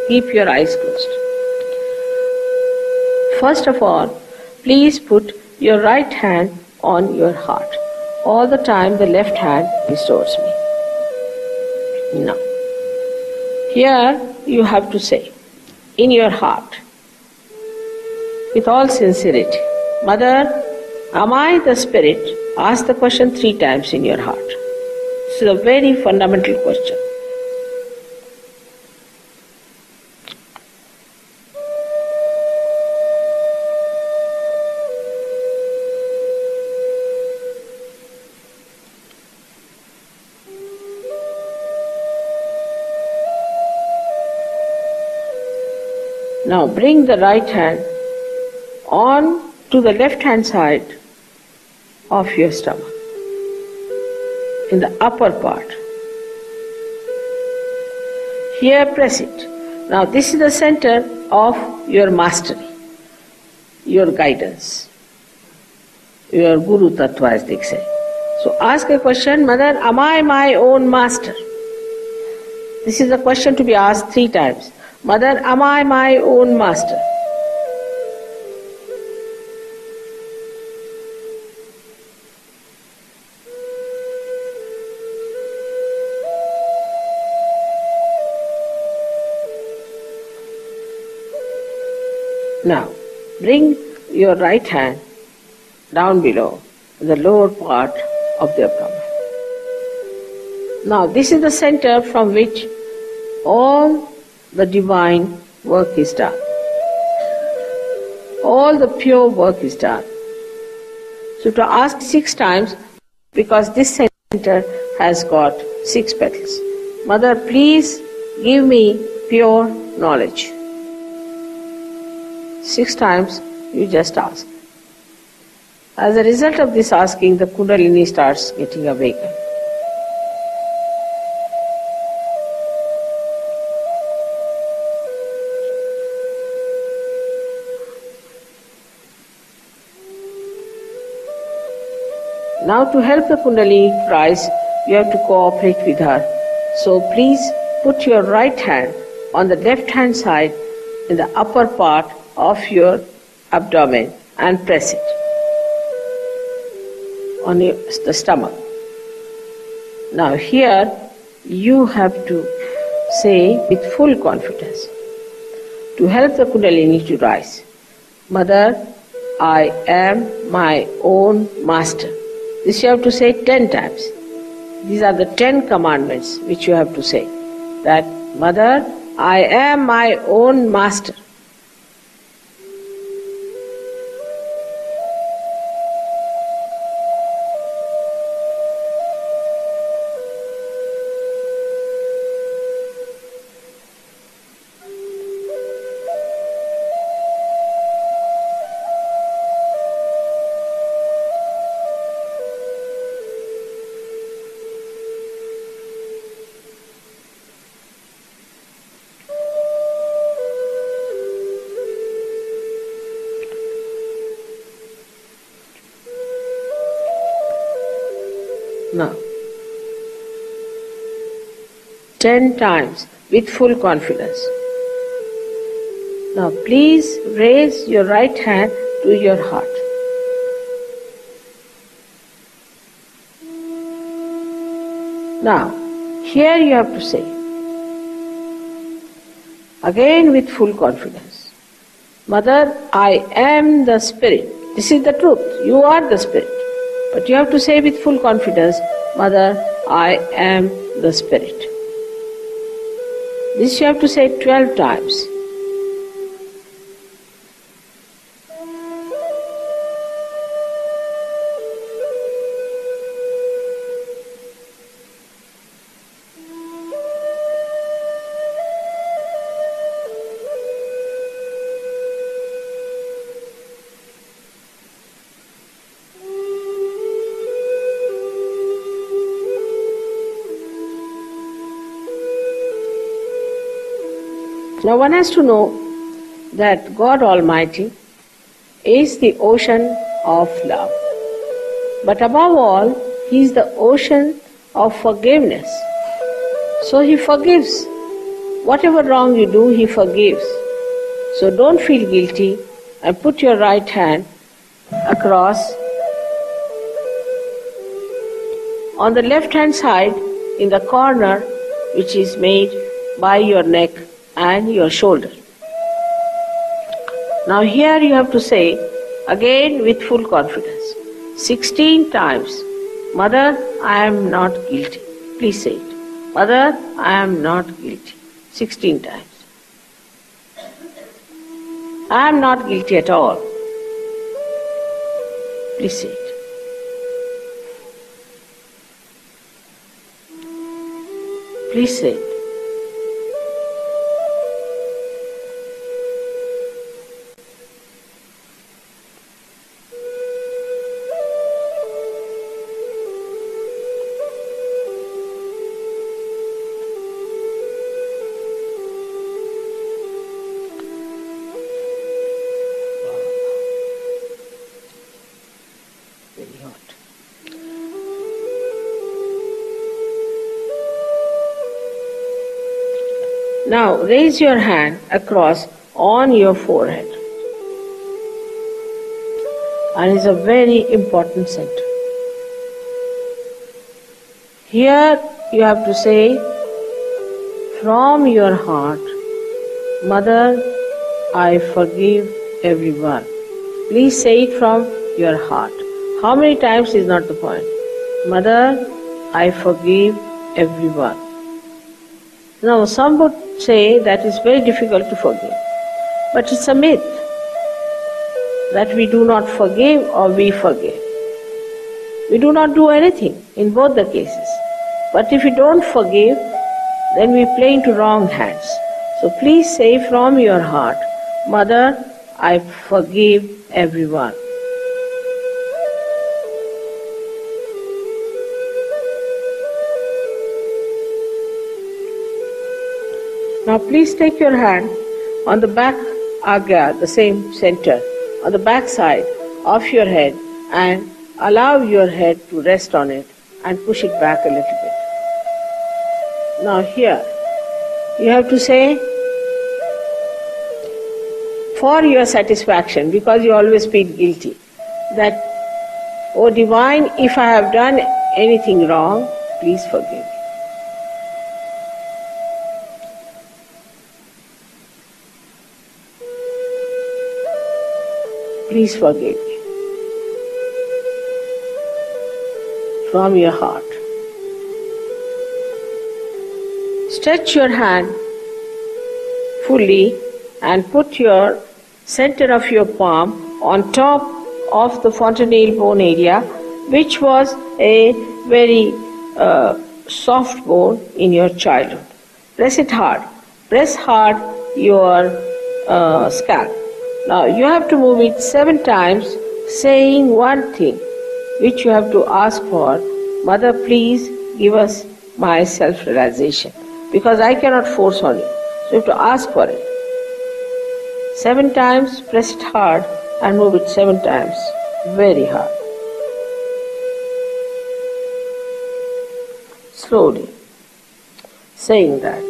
Keep your eyes closed. First of all, please put your right hand on your heart. All the time the left hand is towards me. Now, here you have to say, in your heart, with all sincerity, Mother, am I the spirit? Ask the question 3 times in your heart. This is a very fundamental question. Now bring the right hand on to the left hand side of your stomach, in the upper part. Here press it. Now this is the center of your mastery, your guidance, your Guru Tattva as they say. So ask a question, Mother, am I my own master? This is a question to be asked 3 times. Mother, am I my own master? Now, bring your right hand down below, the lower part of the abdomen. Now, this is the center from which all the divine work is done. All the pure work is done. So to ask 6 times, because this center has got 6 petals. Mother, please give me pure knowledge. 6 times you just ask. As a result of this asking, the Kundalini starts getting awakened. Now to help the Kundalini rise, you have to cooperate with her. So please put your right hand on the left hand side in the upper part of your abdomen and press it on the stomach. Now here you have to say with full confidence, to help the Kundalini to rise, Mother, I am my own master. This you have to say 10 times. These are the 10 commandments which you have to say. That, Mother, I am my own master. Now, 10 times with full confidence. Now please raise your right hand to your heart. Now, here you have to say, again with full confidence, Mother, I am the Spirit. This is the truth. You are the Spirit. But you have to say with full confidence, Mother, I am the Spirit. This you have to say 12 times. Now one has to know that God Almighty is the ocean of love. But above all, He is the ocean of forgiveness. So He forgives Whatever wrong you do, He forgives. So don't feel guilty and put your right hand across. On the left hand side, in the corner which is made by your neck and your shoulder. Now here you have to say again with full confidence 16 times, Mother, I am not guilty. Please say it. Mother, I am not guilty. 16 times. I am not guilty at all. Please say it. Please say it. Very hot. Now raise your hand across on your forehead. And it's a very important center. Here you have to say from your heart, Mother, I forgive everyone. Please say it from your heart. How many times is not the point. Mother, I forgive everyone. Now some would say that it's very difficult to forgive. But it's a myth that we do not forgive or we forgive. We do not do anything in both the cases. But if we don't forgive, then we play into wrong hands. So please say from your heart, Mother, I forgive everyone. Now please take your hand on the back agya, the same center, on the back side of your head and allow your head to rest on it and push it back a little bit. Now here, you have to say, for your satisfaction, because you always feel guilty, that, O Divine, if I have done anything wrong, please forgive me. Please forgive me. From your heart. Stretch your hand fully and put your center of your palm on top of the fontanelle bone area, which was a very soft bone in your childhood. Press it hard. Press hard your scalp. Now you have to move it 7 times, saying one thing, which you have to ask for. Mother, please give us my self-realization, because I cannot force on you. So you have to ask for it. 7 times, press it hard and move it 7 times, very hard. Slowly, saying that.